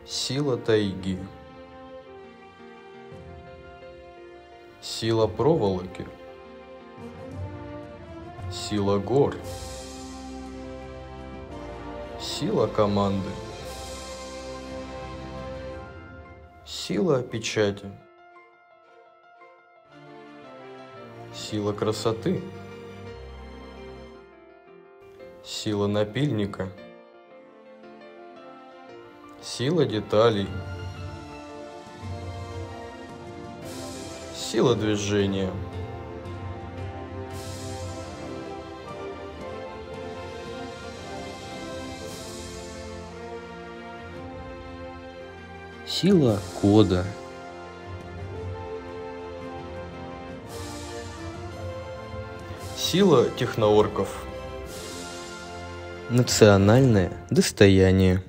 Сила тайги. Сила проволоки. Сила гор. Сила команды. Сила печати. Сила красоты. Сила напильника. Сила деталей. Сила движения. Сила кода. Сила техноорков. Национальное достояние.